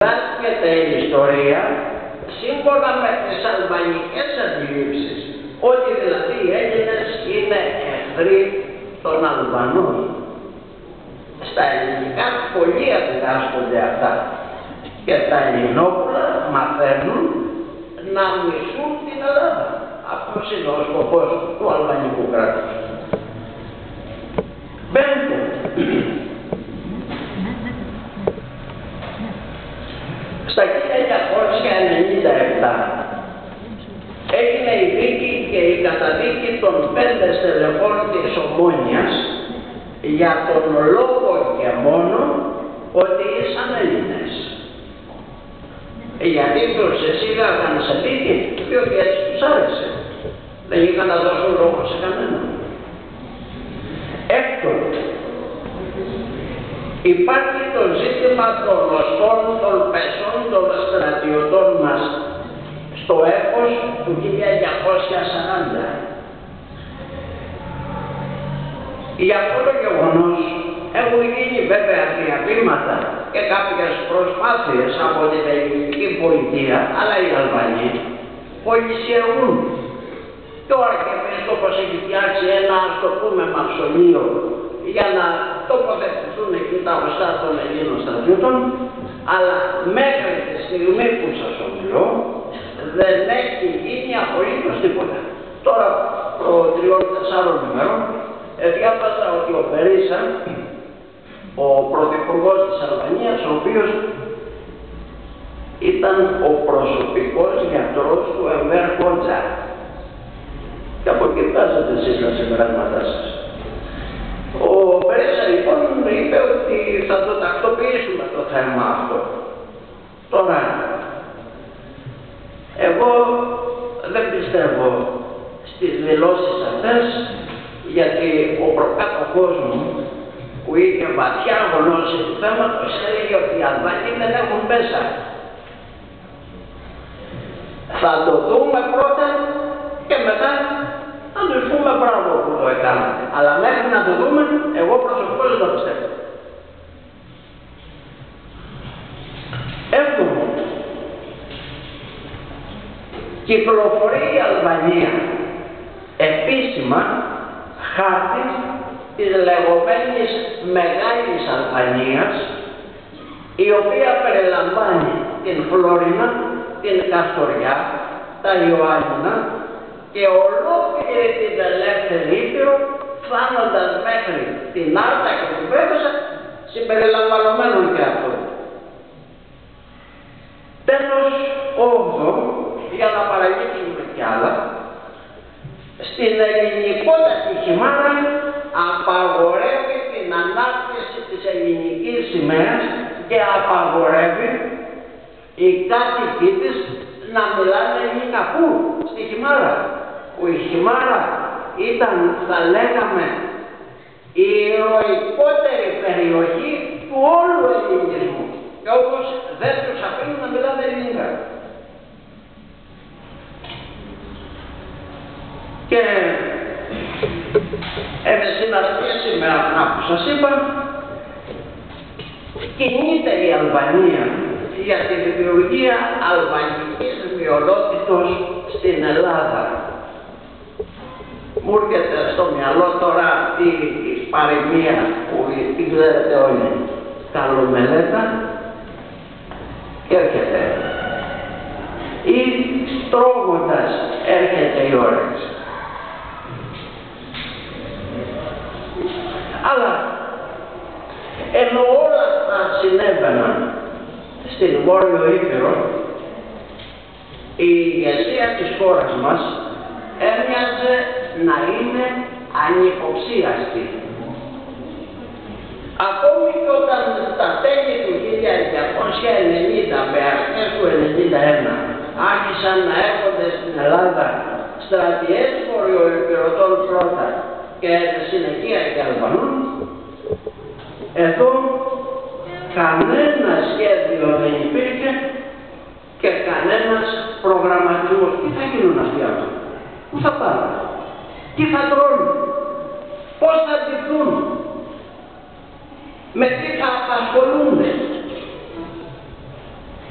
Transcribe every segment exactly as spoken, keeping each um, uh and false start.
διδάσκεται η ιστορία σύμφωνα με τις αλβανικές αντιλήψεις, ότι δηλαδή οι Έλληνες είναι εχθροί των Αλβανών. Στα ελληνικά πολλοί διδάσκονται αυτά και τα Ελληνόπουλα μαθαίνουν να μισούν την Ελλάδα. Αυτός είναι ο σκοπός του αλβανικού κράτους. Πέμπτο, στα χίλια εννιακόσια ενενήντα επτά έγινε η δίκη και η καταδίκη των πέντε στελεχών της Ομόνιας για τον λόγο και μόνο ότι ήσαν Έλληνες. Γιατί τους εισήγαγαν σε δίκη, διότι έτσι τους άρεσε. Δεν είχαν να δώσουν λόγο σε κανέναν. Έκτον, υπάρχει το ζήτημα των οστών των πεσών των στρατιωτών μας στο έπος του χίλια εννιακόσια σαράντα. Για αυτό το γεγονός έχουν γίνει βέβαια διαβήματα και κάποιες προσπάθειες από την ελληνική πολιτεία, αλλά οι Αλβανοί πολυσιεργούν. Και ο Αρχιεπίσκοπος έχει φτιάξει ένα, ας το πούμε, μαυσολείο για να τοποθετηθούν εκεί τα οστά των Ελλήνων στρατιώτων, αλλά μέχρι τη στιγμή που σας ομιλώ δεν έχει γίνει απολύτως τίποτα. Τώρα, προ τριών-τεσσάρων ημερών, διάβασα ότι ο Περίσσα, ο πρωθυπουργός της Αλβανίας, ο οποίος ήταν ο προσωπικός γιατρός του Εμβέρ Χότζα. Και από εκεί φτάσατε εσείς τα συμπεράσματά σας. Ο Περίσσα λοιπόν είπε ότι θα το τακτοποιήσουμε το θέμα αυτό. Τώρα, εγώ δεν πιστεύω στις δηλώσεις αυτές, γιατί ο προκάτοχός μου, που είχε βαθιά γνώση του θέματος, έλεγε ότι οι Αλβανοί δεν έχουν μέσα. Θα το δούμε πρώτα και μετά θα τους πούμε μπράβο που το έκαναμε. Αλλά μέχρι να το δούμε, εγώ προσωπικώς δεν το πιστεύω. Έβδομο, κυκλοφορεί η Αλβανία επίσημα χάρτη της λεγόμενης Μεγάλης Αλβανίας, η οποία περιλαμβάνει την Φλόρινα, την Καστοριά, τα Ιωάννινα και ολόκληρη την ελεύθερη Ήπειρο, φτάνοντας μέχρι την Άρτα και την Πέφεσα, συμπεριλαμβανομένων και αυτών. Τέλος, όγδοο, για να παραγγείλουμε κι άλλα, στην ελληνικότατη χειμάνα απαγορεύει την ανάπτυξη της ελληνικής σημαίας και απαγορεύει οι κάτοικοι της να μιλάνε ελληνικά. Πού? Στη Χιμάρα. Που η Χιμάρα ήταν, θα λέγαμε, η ηρωικότερη περιοχή του όλου ελληνισμού. Και όπως δεν τους αφήνουν να μιλάνε ελληνικά. Και εν συναντήσει με αυτά που σας είπα, κινείται η Αλβανία για τη δημιουργία αλβανικής μειονότητος στην Ελλάδα. Μου έρχεται στο μυαλό τώρα αυτή η παροιμία που την ξέρετε όλοι, καλομελέτα, και έρχεται. Ή τρώγοντας έρχεται η όρεξη. Αλλά ενώ όλα αυτά συνέβαιναν στην Βόρειο Ήπειρο, η ηγεσία της χώρας μας έμοιαζε να είναι ανυποψίαστη. Ακόμη και όταν στα τέλη του χίλια εννιακόσια ενενήντα με αρχές του ενενήντα ένα άρχισαν να έρχονται στην Ελλάδα στρατιές βορειοϊπειρωτών πρώτα και συνεχεία και Αλβανών, εδώ κανένα σχέδιο δεν υπήρχε και κανένας προγραμματισμός. Τι θα γίνουν αυτοί αυτοί, πού θα πάνε, τι θα τρώνε, πώς θα ντυθούν, με τι θα απασχολούνται.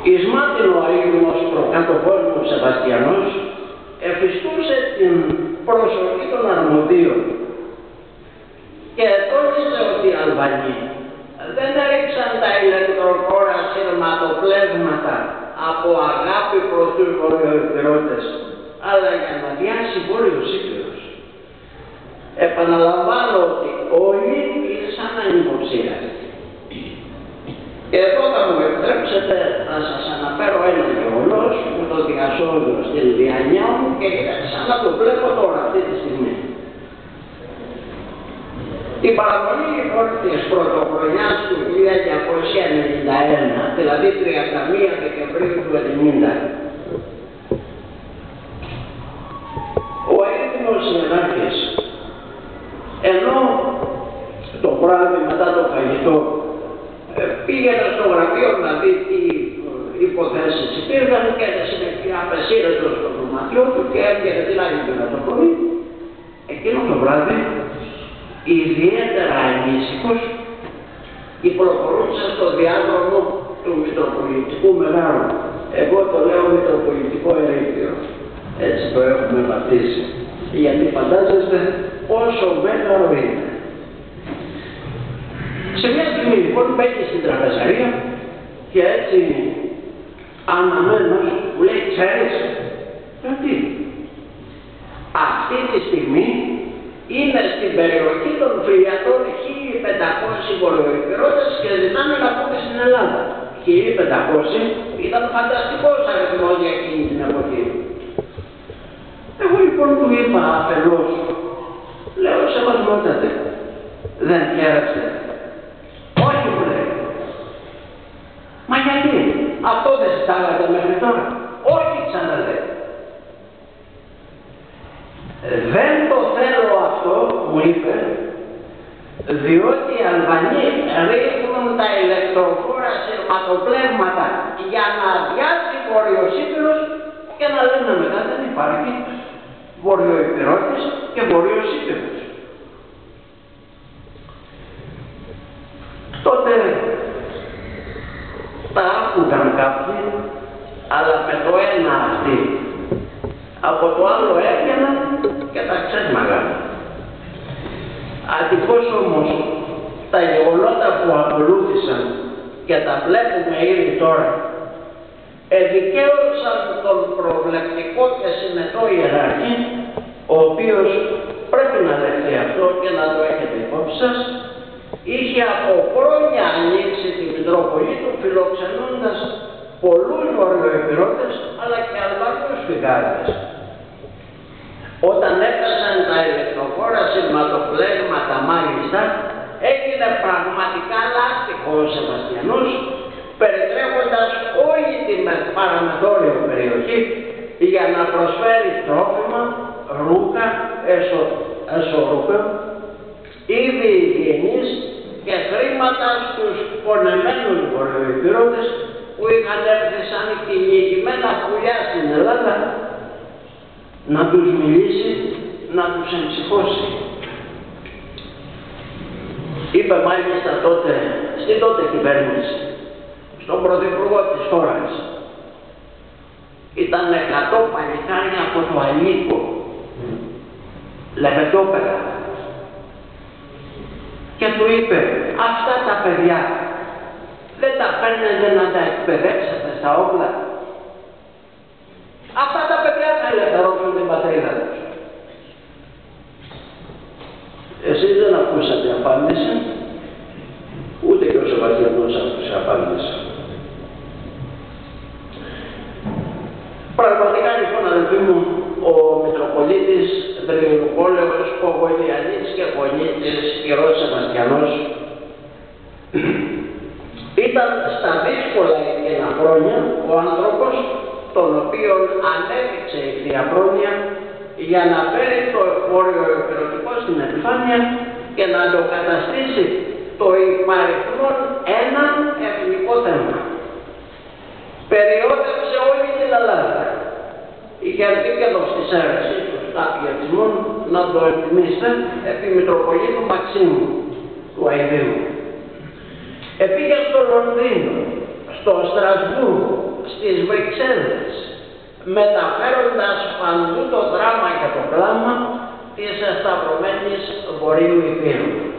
εις μάτιν ο αείμνος προκάτοχός μου Σεβαστιανός εφιστούσε την προσοχή των αρμοδίων και τόνισε ότι οι Αλβανοί δεν έριξαν τα ηλεκτροφόρα σειρματοπλεύματα από αγάπη προς τους βορειοϊπηρώτες, αλλά για να διάσει Βόρειος Ήπειρος. Επαναλαμβάνω ότι όλοι ήρθαν ανυποψίαστοι. Και εδώ θα μου επιτρέψετε να σας αναφέρω ένα γεγονός που το διασώζω στην διανιά μου και είναι σαν να το βλέπω τώρα αυτή τη στιγμή. Η παραμονή λοιπόν της πρωτοχρονιάς του χίλια εννιακόσια ενενήντα ένα, δηλαδή τριάντα μία Δεκεμβρίου του ενενήντα, ο έτοιμος συνεργάτης, ενώ το βράδυ μετά το φαγητό πήγαινε στο γραφείο να δει τι υποθέσεις υπήρχαν και συνεχεία απεσύρετο στο δωμάτιο του και έβγαινε την άλλη μέρα το πρωί, εκείνο το βράδυ ιδιαίτερα ανήσυχος κυκλοφορούσε στο διάδρομο του Μητροπολιτικού Μεγάλου. Εγώ το λέω Μητροπολιτικό Ερήπιο. Έτσι το έχουμε βαφτίσει. Γιατί φαντάζεστε πόσο μέγαρο είναι. Σε μια στιγμή λοιπόν μπαίνει στην τραπεζαρία και έτσι αναμένος μου λέει, ξέρεις, γιατί αυτή τη στιγμή είναι στην περιοχή των φιλιατών χίλια πεντακόσιοι βορειοϊπηρώτες και ζητάνε να πούνε στην Ελλάδα. χίλια πεντακόσιοι ήταν φανταστικός αριθμός για εκείνη την εποχή. Εγώ λοιπόν του είπα αφελώς, λέω σεβασμότατε, δεν χαίρεστε. Όχι μου λέει. Μα γιατί, αυτό δεν ζητάγατε μέχρι τώρα. Όχι ξαναλέω. Δεν το θέλω αυτό, μου είπε, διότι οι Αλβανοί ρίχνουν τα ηλεκτροφόρα σειρματοπλεύματα για να αδειάσει Βόρειος Ήπειρος και να λένε μετά δεν υπάρχει Βορειοϊπηρώτης και Βόρειος Ήπειρος. Τότε τα άκουγαν κάποιοι, αλλά με το ένα αυτοί. Από το άλλο έβγαιναν και τα ξέσμαγαν. Αντιθώς όμως τα γεγονότα που ακολούθησαν και τα βλέπουμε ήδη τώρα εδικαίωσαν τον προβλεπτικό και συνετό ιεράρχη, ο οποίος πρέπει να δεχθεί αυτό και να το έχετε υπόψη σας, είχε από χρόνια ανοίξει τη Μητρόπολη του φιλοξενώντας πολλούς βορειοϊπηρώτες αλλά και Αλβανούς φυγάδες. Όταν έφτασαν τα ηλεκτροφόρα σειρματοπλέγματα μάλιστα, έγινε πραγματικά λάστιχο ο Σεβαστιανός, περιτρέχοντας όλη την παραμεθόριο περιοχή για να προσφέρει τρόφιμα, ρούχα, εσω, εσωρούχα, είδη υγιεινής και χρήματα στους πονεμένους βορειοϊπηρώτες που είχαν έρθει σαν κυνηγημένα πουλιά στην Ελλάδα, να τους μιλήσει, να τους εμψυχώσει. Είπε μάλιστα τότε, στην τότε κυβέρνηση, στον πρωθυπουργό της χώρας, ήταν εκατό παλικάρια από το Αλίκο, λεβεντόπεδα. Και του είπε, αυτά τα παιδιά δεν τα παίρνετε να τα εκπαιδεύσετε στα όπλα. Αυτά τα παιδιά θα ελευθερώσουν την πατρίδα τους. Εσείς δεν ακούσατε απάντηση, ούτε και ο Σεβαστιανός άκουσε απάντηση. Πραγματικά λοιπόν αδελφοί μου, ο Μητροπολίτης Δρυουργόλεος Κογωλιανής και Γονίτης Κυρός Σεβαστιανός ήταν στα δύσκολα εκείνα χρόνια ο άνθρωπος τον οποίον ανέδειξε η Θεία Πρόνοια για να φέρει το βορειοϊπηρωτικό στην επιφάνεια και να το καταστήσει το υπαριθμόν ένα εθνικό θέμα. Περιόδευσε όλη την Ελλάδα. Είχε έρθει και εδώ στις αίρεσες του σταθιατισμών να το εκτιμήσετε επί Μητροπολίτου Μαξίμου του Αηδίου. Επήγε στο Λονδίνο, στο Στρασβούργο, στις Βρυξέλλες, μεταφέροντας παντού το δράμα και το κλάμα της εσταυρωμένης Βορείου Υπήρου.